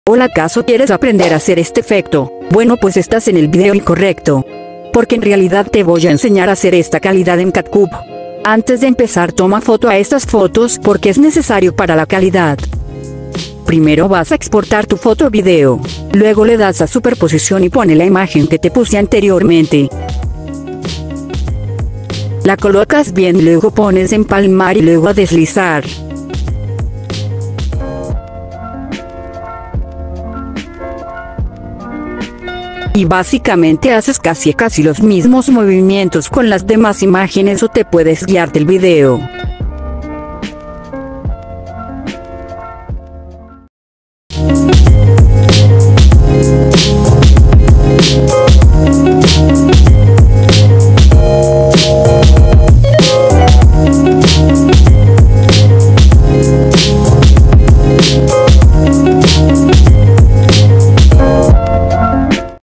Hola, ¿acaso quieres aprender a hacer este efecto? Bueno, pues estás en el video incorrecto, porque en realidad te voy a enseñar a hacer esta calidad en CapCut. Antes de empezar, toma foto a estas fotos porque es necesario para la calidad. Primero vas a exportar tu foto o video, luego le das a superposición y pone la imagen que te puse anteriormente. La colocas bien, luego pones empalmar y luego a deslizar. Y básicamente haces casi los mismos movimientos con las demás imágenes o te puedes guiar del video.